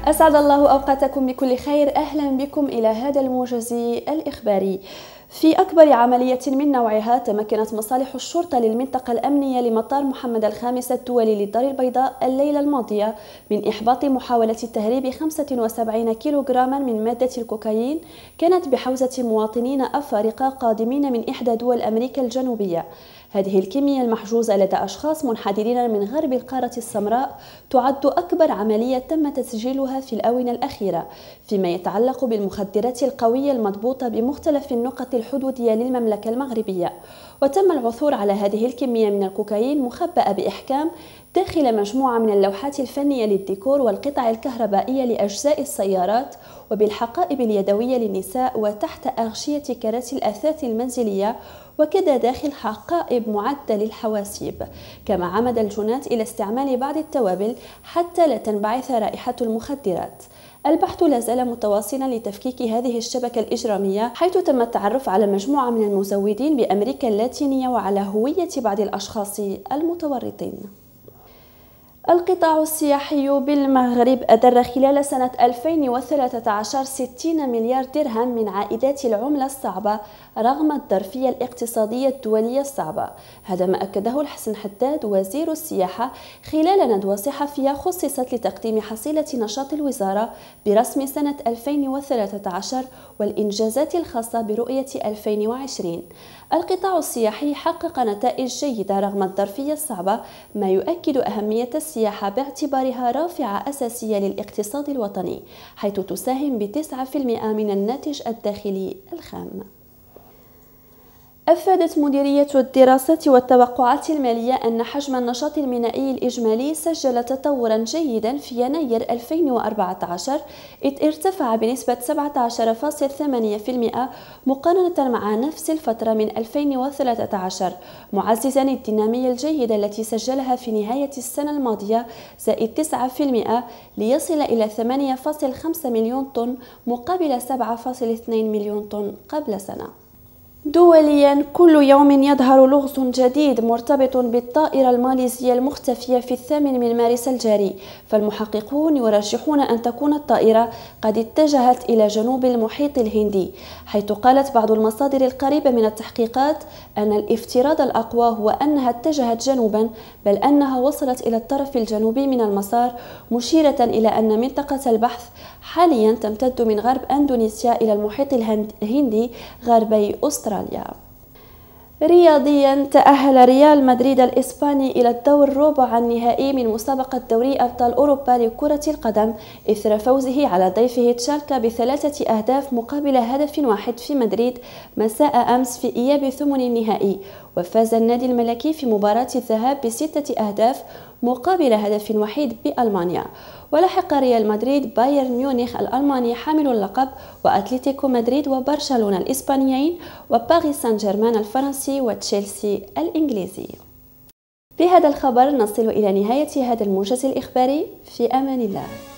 أسعد الله أوقاتكم بكل خير. أهلا بكم إلى هذا الموجز الإخباري. في أكبر عملية من نوعها تمكنت مصالح الشرطة للمنطقة الأمنية لمطار محمد الخامس الدولي للدار البيضاء الليلة الماضية من إحباط محاولة تهريب 75 كيلوغراما من مادة الكوكايين كانت بحوزة مواطنين أفارقة قادمين من إحدى دول أمريكا الجنوبية. هذه الكمية المحجوزة لدى أشخاص منحدرين من غرب القارة السمراء تعد أكبر عملية تم تسجيلها في الآونة الأخيرة فيما يتعلق بالمخدرات القوية المضبوطة بمختلف النقط الحدودية للمملكة المغربية. وتم العثور على هذه الكمية من الكوكايين مخبأة بإحكام داخل مجموعة من اللوحات الفنية للديكور والقطع الكهربائية لأجزاء السيارات وبالحقائب اليدوية للنساء وتحت أغشية كراسي الأثاث المنزلية وكذا داخل حقائب معدة للحواسيب. كما عمد الجناة إلى استعمال بعض التوابل حتى لا تنبعث رائحة المخدرات. البحث لا زال متواصلا لتفكيك هذه الشبكة الإجرامية، حيث تم التعرف على مجموعة من المزودين بأمريكا اللاتينية وعلى هوية بعض الأشخاص المتورطين. القطاع السياحي بالمغرب أدر خلال سنة 2013 60 مليار درهم من عائدات العملة الصعبة رغم الظرفية الاقتصادية الدولية الصعبة. هذا ما أكده الحسن حداد وزير السياحة خلال ندوة صحفية خصصت لتقديم حصيلة نشاط الوزارة برسم سنة 2013 والإنجازات الخاصة برؤية 2020. القطاع السياحي حقق نتائج جيدة رغم الظرفية الصعبة، ما يؤكد أهمية السياحة باعتبارها رافعة أساسية للاقتصاد الوطني، حيث تساهم ب9% من الناتج الداخلي الخام. أفادت مديرية الدراسات والتوقعات المالية أن حجم النشاط المينائي الإجمالي سجل تطورا جيدا في يناير 2014، إذ ارتفع بنسبة 17.8% مقارنة مع نفس الفترة من 2013، معززا الدينامية الجيدة التي سجلها في نهاية السنة الماضية زائد 9% ليصل إلى 8.5 مليون طن مقابل 7.2 مليون طن قبل سنة. دوليا، كل يوم يظهر لغز جديد مرتبط بالطائرة الماليزية المختفية في 8 من مارس الجاري، فالمحققون يرجحون أن تكون الطائرة قد اتجهت إلى جنوب المحيط الهندي، حيث قالت بعض المصادر القريبة من التحقيقات أن الافتراض الأقوى هو أنها اتجهت جنوبا، بل أنها وصلت إلى الطرف الجنوبي من المسار، مشيرة إلى أن منطقة البحث حاليا تمتد من غرب أندونيسيا إلى المحيط الهندي غربي أستراليا. رياضيا، تأهل ريال مدريد الإسباني إلى الدور الربع النهائي من مسابقة دوري أبطال أوروبا لكرة القدم إثر فوزه على ضيفه تشالكا ب3 أهداف مقابل هدف واحد في مدريد مساء أمس في إياب ثمن النهائي. وفاز النادي الملكي في مباراة الذهاب ب6 أهداف مقابل هدف وحيد بألمانيا. ولحق ريال مدريد بايرن ميونخ الألماني حامل اللقب وأتلتيكو مدريد وبرشلونة الإسبانيين وباريس سان جيرمان الفرنسي وتشيلسي الإنجليزي. بهذا الخبر نصل إلى نهاية هذا الموجز الإخباري. في أمان الله.